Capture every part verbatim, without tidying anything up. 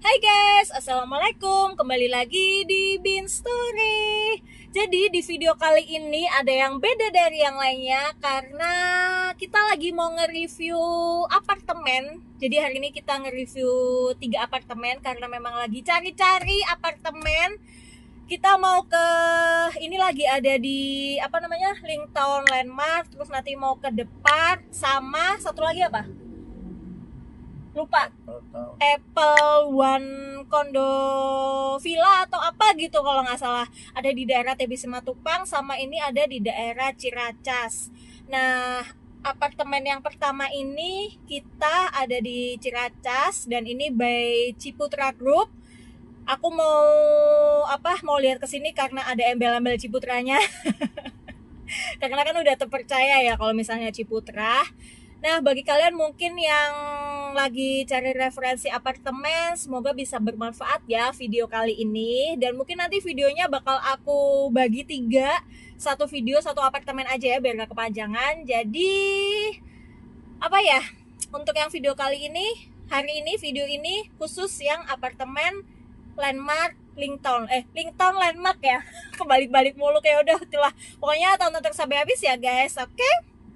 Hai guys, assalamualaikum. Kembali lagi di Bin Story. Jadi di video kali ini ada yang beda dari yang lainnya karena kita lagi mau nge-review apartemen. Jadi hari ini kita nge-review tiga apartemen karena memang lagi cari-cari apartemen. Kita mau ke ini lagi ada di apa namanya Linktown Landmark, terus nanti mau ke Depart sama satu lagi apa? Lupa. Apple One Condo Villa atau apa gitu kalau nggak salah, ada di daerah T B Simatupang sama ini ada di daerah Ciracas. Nah, apartemen yang pertama ini kita ada di Ciracas dan ini by Ciputra Group. Aku mau apa mau lihat ke sini karena ada embel-embel Ciputranya. Karena kan udah terpercaya ya kalau misalnya Ciputra. Nah, bagi kalian mungkin yang lagi cari referensi apartemen, semoga bisa bermanfaat ya video kali ini. Dan mungkin nanti videonya bakal aku bagi tiga, satu video satu apartemen aja ya biar gak kepanjangan. Jadi apa ya, untuk yang video kali ini, hari ini video ini khusus yang apartemen Landmark Linktown, eh Linktown Landmark ya. Kebalik-balik mulu kayak udah itulah. Pokoknya tonton terus sampai habis ya guys, oke? Okay?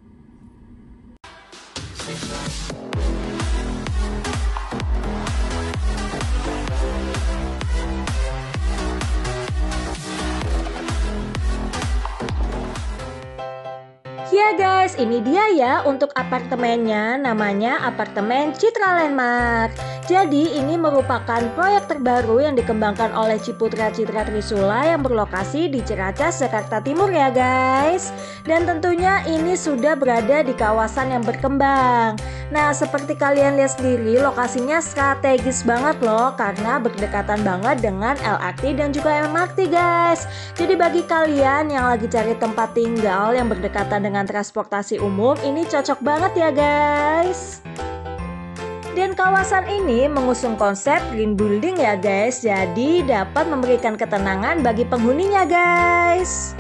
Ya guys, ini dia ya untuk apartemennya, namanya apartemen Citra Landmark. Jadi ini merupakan proyek terbaru yang dikembangkan oleh Ciputra Citra Trisula yang berlokasi di Ciracas, Jakarta Timur ya guys. Dan tentunya ini sudah berada di kawasan yang berkembang. Nah, seperti kalian lihat sendiri, lokasinya strategis banget loh karena berdekatan banget dengan L R T dan juga M R T guys. Jadi bagi kalian yang lagi cari tempat tinggal yang berdekatan dengan transportasi umum, ini cocok banget ya guys. Dan kawasan ini mengusung konsep green building ya guys, jadi dapat memberikan ketenangan bagi penghuninya guys.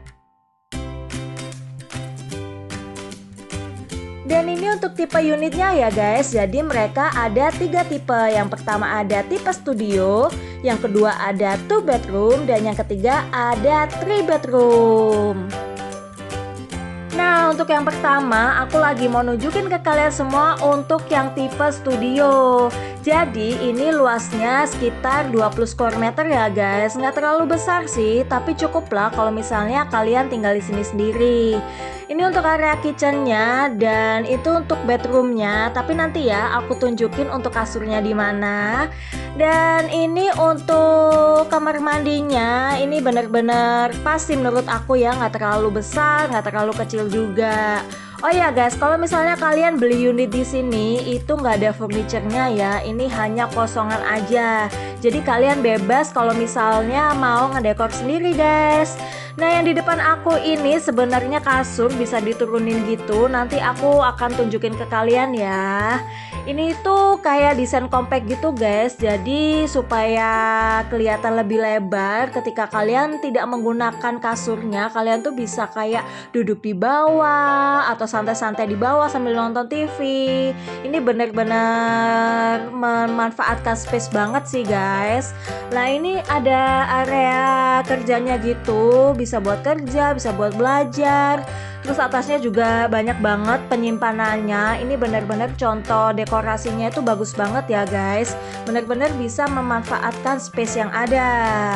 Dan ini untuk tipe unitnya ya guys, jadi mereka ada tiga tipe. Yang pertama ada tipe studio, yang kedua ada two bedroom, dan yang ketiga ada three bedroom. Nah, untuk yang pertama, aku lagi mau nunjukin ke kalian semua untuk yang tipe studio. Jadi, ini luasnya sekitar dua puluh square meter ya guys. Nggak terlalu besar sih, tapi cukup lah kalau misalnya kalian tinggal di sini sendiri. Ini untuk area kitchennya dan itu untuk bedroomnya. Tapi nanti ya aku tunjukin untuk kasurnya di mana. Dan ini untuk kamar mandinya. Ini bener-bener pas sih menurut aku ya, nggak terlalu besar, nggak terlalu kecil juga. Oh ya guys, kalau misalnya kalian beli unit di sini itu nggak ada furniture-nya ya, ini hanya kosongan aja. Jadi kalian bebas kalau misalnya mau ngedekor sendiri guys. Nah, yang di depan aku ini sebenarnya kasur bisa diturunin gitu. Nanti aku akan tunjukin ke kalian ya. Ini tuh kayak desain compact gitu guys. Jadi supaya kelihatan lebih lebar ketika kalian tidak menggunakan kasurnya, kalian tuh bisa kayak duduk di bawah atau santai-santai di bawah sambil nonton T V. Ini bener-bener memanfaatkan space banget sih guys. Nah, ini ada area kerjanya gitu, bisa buat kerja, bisa buat belajar. Terus atasnya juga banyak banget penyimpanannya. Ini bener-bener contoh dekorasinya itu bagus banget ya guys. Bener-bener bisa memanfaatkan space yang ada.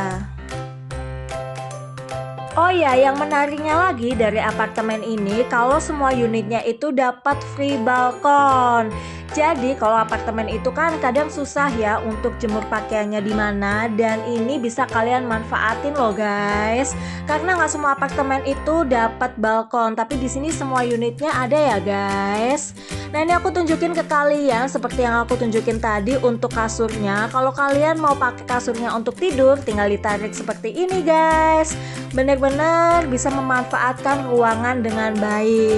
Oh ya, yang menariknya lagi dari apartemen ini, kalau semua unitnya itu dapat free balkon. Jadi kalau apartemen itu kan kadang susah ya untuk jemur pakaiannya di mana, dan ini bisa kalian manfaatin loh guys. Karena nggak semua apartemen itu dapat balkon, tapi di sini semua unitnya ada ya guys. Nah, ini aku tunjukin ke kalian seperti yang aku tunjukin tadi untuk kasurnya. Kalau kalian mau pakai kasurnya untuk tidur, tinggal ditarik seperti ini guys. Bener-bener bisa memanfaatkan ruangan dengan baik.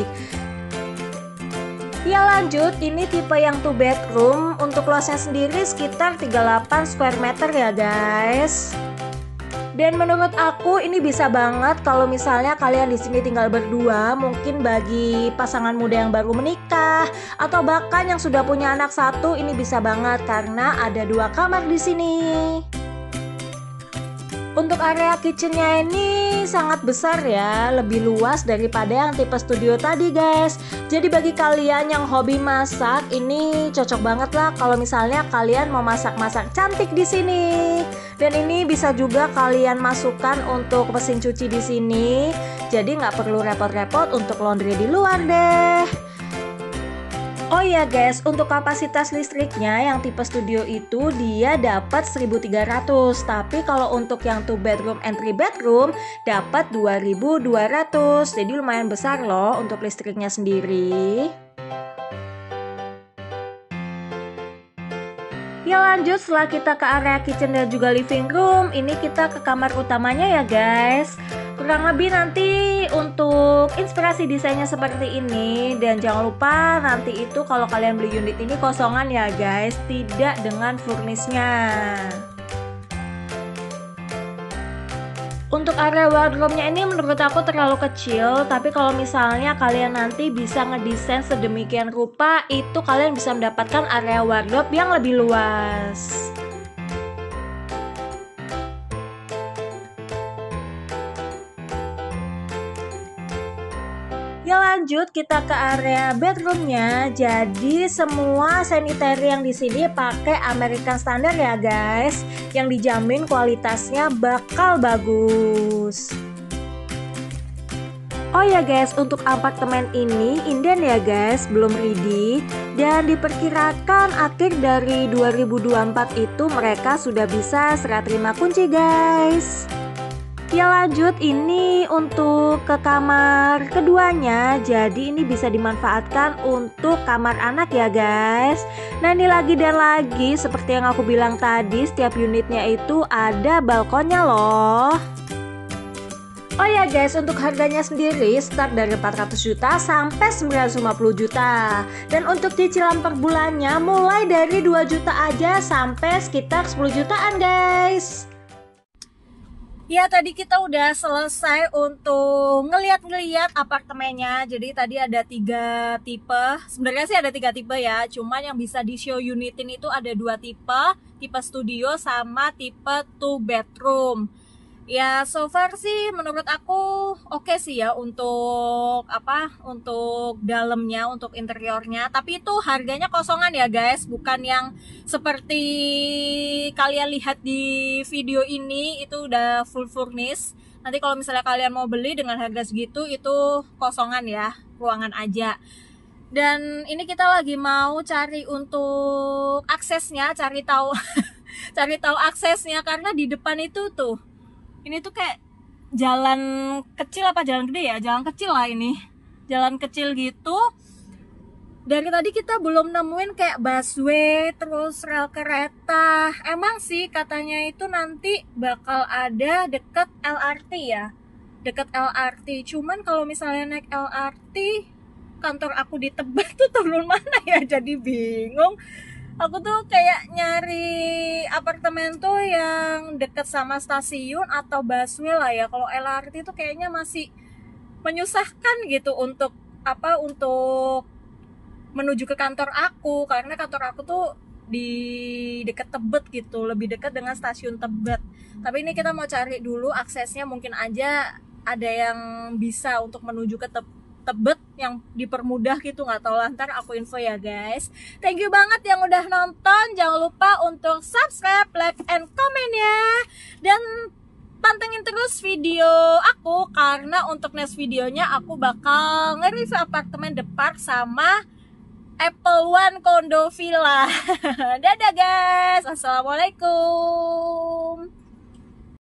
Ya lanjut, ini tipe yang two bedroom. Untuk luasnya sendiri sekitar tiga puluh delapan square meter ya guys. Dan menurut aku ini bisa banget kalau misalnya kalian di sini tinggal berdua, mungkin bagi pasangan muda yang baru menikah atau bahkan yang sudah punya anak satu, ini bisa banget karena ada dua kamar di sini. Untuk area kitchennya ini sangat besar ya, lebih luas daripada yang tipe studio tadi guys. Jadi bagi kalian yang hobi masak, ini cocok banget lah kalau misalnya kalian mau masak-masak cantik di sini. Dan ini bisa juga kalian masukkan untuk mesin cuci di sini. Jadi nggak perlu repot-repot untuk laundry di luar deh. Oh iya guys, untuk kapasitas listriknya yang tipe studio itu dia dapat seribu tiga ratus. Tapi kalau untuk yang two bedroom and three bedroom dapat dua ribu dua ratus. Jadi lumayan besar loh untuk listriknya sendiri. Ya lanjut, setelah kita ke area kitchen dan juga living room, ini kita ke kamar utamanya ya guys. Kurang lebih nanti untuk inspirasi desainnya seperti ini. Dan jangan lupa nanti itu kalau kalian beli unit ini kosongan ya guys, tidak dengan furnisnya. Untuk area wardrobe-nya ini menurut aku terlalu kecil, tapi kalau misalnya kalian nanti bisa ngedesain sedemikian rupa, itu kalian bisa mendapatkan area wardrobe yang lebih luas. Ya lanjut kita ke area bedroomnya. Jadi semua sanitary yang di sini pakai American Standard ya guys, yang dijamin kualitasnya bakal bagus. Oh ya guys, untuk apartemen ini inden ya guys, belum ready. Dan diperkirakan akhir dari dua ribu dua puluh empat itu mereka sudah bisa serah terima kunci guys. Ya lanjut, ini untuk ke kamar keduanya. Jadi ini bisa dimanfaatkan untuk kamar anak ya guys. Nah ini lagi dan lagi seperti yang aku bilang tadi, setiap unitnya itu ada balkonnya loh. Oh ya guys, untuk harganya sendiri start dari empat ratus juta sampai sembilan ratus lima puluh juta. Dan untuk cicilan per bulannya mulai dari dua juta aja sampai sekitar sepuluh jutaan guys. Ya tadi kita udah selesai untuk ngeliat-ngeliat apartemennya. Jadi tadi ada tiga tipe. Sebenarnya sih ada tiga tipe ya. Cuman yang bisa di show unitin itu ada dua tipe. Tipe studio sama tipe two bedroom. Ya so far sih menurut aku oke okay sih ya untuk apa untuk dalamnya, untuk interiornya. Tapi itu harganya kosongan ya guys, bukan yang seperti kalian lihat di video ini itu udah full furnish. Nanti kalau misalnya kalian mau beli dengan harga segitu itu kosongan ya, ruangan aja. Dan ini kita lagi mau cari untuk aksesnya, cari tahu cari tahu aksesnya karena di depan itu tuh ini tuh kayak jalan kecil apa jalan gede ya? Jalan kecil lah ini. Jalan kecil gitu. Dari tadi kita belum nemuin kayak busway, terus rel kereta. Emang sih katanya itu nanti bakal ada deket L R T ya. Deket L R T. Cuman kalau misalnya naik L R T, kantor aku di Tebet tuh turun mana ya? Jadi bingung. Aku tuh kayak nyari apartemen tuh yang deket sama stasiun atau busway lah ya. Kalau L R T tuh kayaknya masih menyusahkan gitu untuk apa untuk menuju ke kantor aku, karena kantor aku tuh di deket Tebet gitu, lebih dekat dengan stasiun Tebet. Tapi ini kita mau cari dulu aksesnya, mungkin aja ada yang bisa untuk menuju ke Tebet Tebet yang dipermudah gitu, nggak tahu lah, ntar aku info ya guys. Thank you banget yang udah nonton, jangan lupa untuk subscribe, like, and comment ya. Dan pantengin terus video aku karena untuk next videonya aku bakal nge-review apartemen The Park sama Apple One Condo Villa. Dadah guys, assalamualaikum.